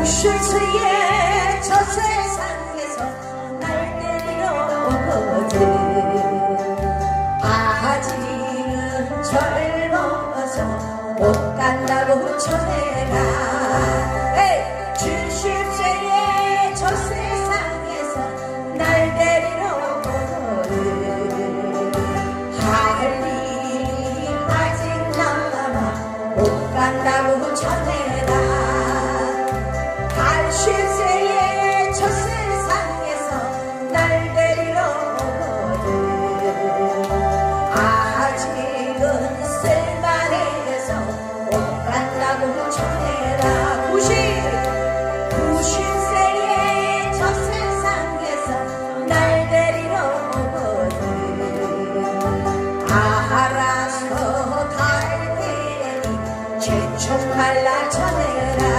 쉴새에 저 세상에서 날 데리러 오거든. 아직은 젊어서 못 간다고 전해라. 70세에 저 세상에서 날 데리러 오거든. 할 일이 아직 남아 못 간다고 전해라. 80세에 저 세상에서 날 데리러 오거든. 아직은 쓸만해서 못 간다고 전해라. 90세에 저 세상에서 날 데리러 오거든. 알아서 갈 테니 제총 말라 전해라.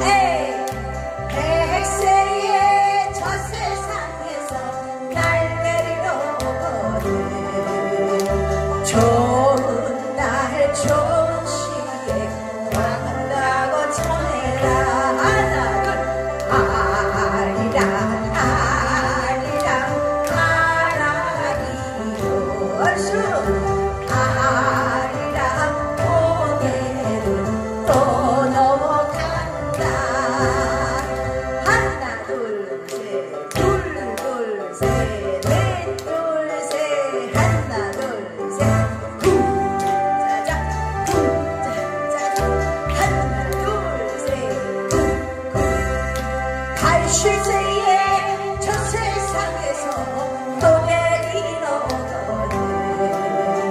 100세에 저 세상에서 날 데리러 오거든. 좋은 날 좋은 시에 간다고 전해라. 아리랑 아리랑 아라리요. 얼쑤 아리랑 고개를 또 넘어간다. 하나 둘셋 둘둘셋 넷둘셋 하나 둘셋 쿵짜자 쿵짜자 하나 둘셋 쿵쿵. 80세에 저 세상에서 또 데리러 오거든.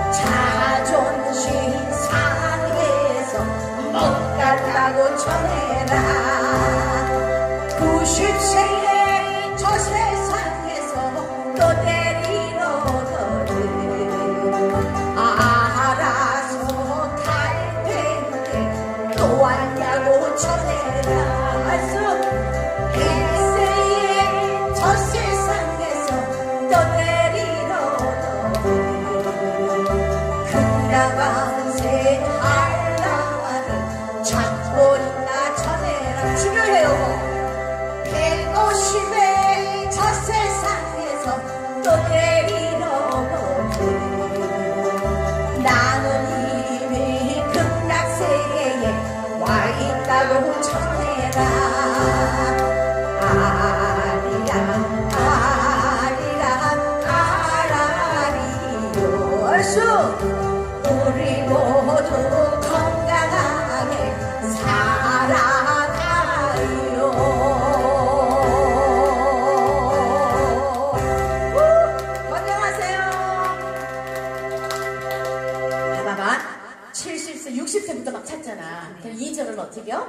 자존심 상해서 못 간다고 전해라. 90세에 저 세상에서 또 데리러 오거든. 알아서 갈 텐데 또 왔냐고 전해라. 100세에 저 세상에서 또 데리러 오거든. 금나방새 한라마를 잡고 있나 전해라. 중요해요. 150에 저 세상에서 또 데리러 오거든. 나는 이미 극락세계에 와 있다고 전해라. 아리랑 아리랑 아라리요. 얼쑤 우리 모두 건강하게 살아가요. 건강하세요. 봐봐. 70세 60세부터 막 찾잖아. 그럼 2절은 어떻게요?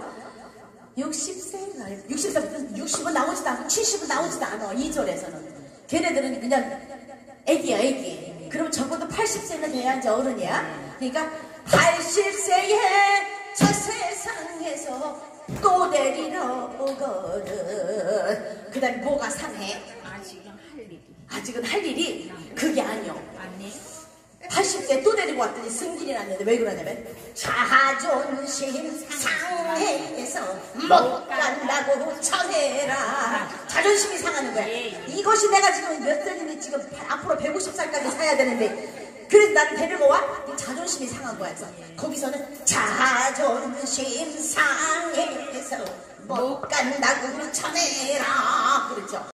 60세, 60세부터 60은 나오지도 않고 70은 나오지도 않아. 2절에서는. 걔네들은 그냥 애기야, 애기. 그럼 적어도 80세는 돼야 이제 어른이야. 그러니까 80세에 저 세상에서 또 데리러 오거든. 그 다음에 뭐가 상해? 아직은 할 일이 그게 아니요. 80세 또 데리고 왔더니 승진이 났는데 왜 그러냐면 자존심 상해서 못 간다고 전해라. 자존심이 상하는 거야. 이것이 내가 지금 몇 살인데 지금 앞으로 150살까지 사야 되는데 그래서 나를 데리고 와? 자존심이 상한 거야. 그래서 거기서는 자존심 상해서 못 간다고 전해라. 그렇죠.